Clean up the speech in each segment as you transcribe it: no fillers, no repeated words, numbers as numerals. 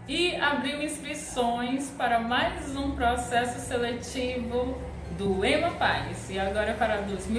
e abriu inscrições para mais um processo seletivo do EMAPaz, e agora é para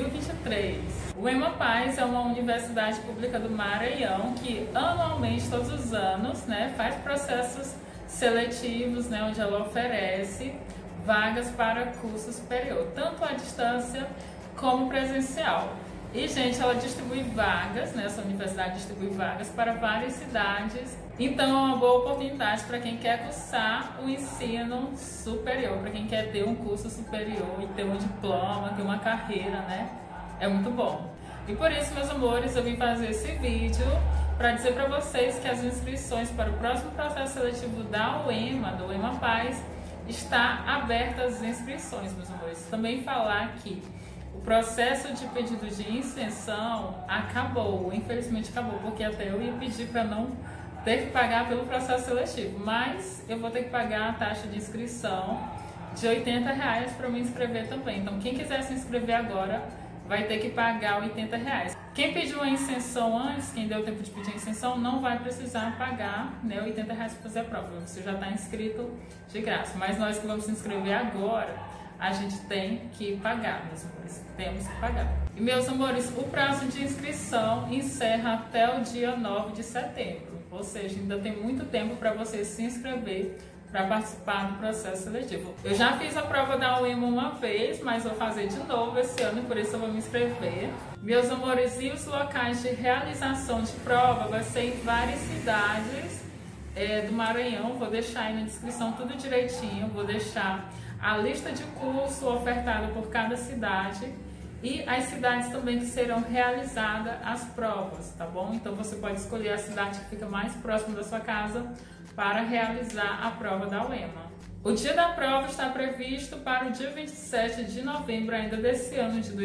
2023. O EMAPaz é uma universidade pública do Maranhão que anualmente, todos os anos, faz processos seletivos, onde ela oferece vagas para curso superior, tanto à distância como presencial. E, gente, ela distribui vagas, essa universidade distribui vagas para várias cidades. Então, é uma boa oportunidade para quem quer cursar o ensino superior, para quem quer ter um curso superior e ter um diploma, ter uma carreira, É muito bom. E por isso, meus amores, eu vim fazer esse vídeo para dizer para vocês que as inscrições para o próximo processo seletivo da UEMA, do EMAPaz, está abertas as inscrições, meus amores. Também falar que o processo de pedido de isenção acabou, infelizmente acabou, porque até eu ia pedir para não ter que pagar pelo processo seletivo, mas eu vou ter que pagar a taxa de inscrição de R$80 para me inscrever também. Então, quem quiser se inscrever agora vai ter que pagar R$80. Quem pediu a isenção antes, quem deu tempo de pedir a isenção, não vai precisar pagar R$80 para fazer a prova. Você já está inscrito de graça. Mas nós que vamos se inscrever agora, a gente tem que pagar, meus amores. Temos que pagar. E, meus amores, o prazo de inscrição encerra até o dia 9 de setembro. Ou seja, ainda tem muito tempo para você se inscrever para participar do processo seletivo. Eu já fiz a prova da UEMA uma vez, mas vou fazer de novo esse ano e por isso eu vou me inscrever. Meus amores, e os locais de realização de prova vai ser em várias cidades do Maranhão. Vou deixar aí na descrição tudo direitinho, vou deixar a lista de curso ofertada por cada cidade e as cidades também que serão realizadas as provas, tá bom? Então você pode escolher a cidade que fica mais próxima da sua casa para realizar a prova da UEMA. O dia da prova está previsto para o dia 27 de novembro ainda desse ano de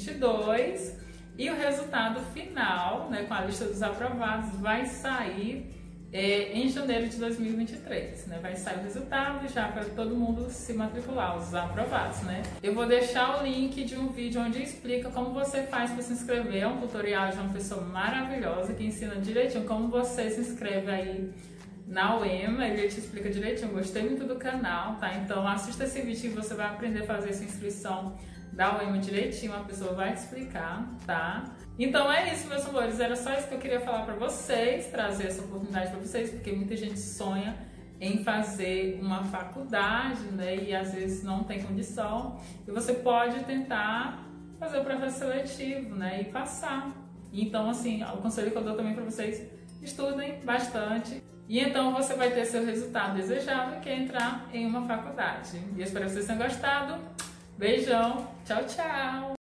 2022 e o resultado final, com a lista dos aprovados, vai sair em janeiro de 2023, Vai sair o resultado já para todo mundo se matricular, os aprovados, Eu vou deixar o link de um vídeo onde explica como você faz para se inscrever. É um tutorial de uma pessoa maravilhosa que ensina direitinho como você se inscreve aí na UEMA. Ele te explica direitinho. Gostei muito do canal, tá? Então assista esse vídeo e você vai aprender a fazer essa inscrição da UEMA direitinho, a pessoa vai te explicar, tá? Então é isso, meus amores, era só isso que eu queria falar pra vocês, trazer essa oportunidade pra vocês, porque muita gente sonha em fazer uma faculdade, e às vezes não tem condição, e você pode tentar fazer o processo seletivo, e passar. Então, assim, o conselho que eu dou também pra vocês, estudem bastante, e então você vai ter seu resultado desejado, que é entrar em uma faculdade. E eu espero que vocês tenham gostado. Beijão, tchau, tchau!